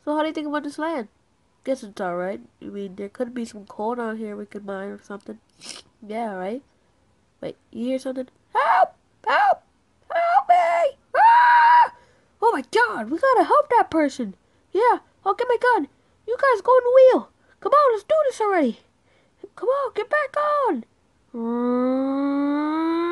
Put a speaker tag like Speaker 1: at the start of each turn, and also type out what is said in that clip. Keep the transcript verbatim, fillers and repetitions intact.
Speaker 1: So how do you think about this land? Guess it's alright. I mean, there could be some coal down here we could mine or something. Yeah, right? Wait, you hear something? Help! Help! Help me! Ah! Oh my god, we gotta help that person. Yeah, I'll get my gun. You guys go in the wheel. Come on, let's do this already. Come on, get back on.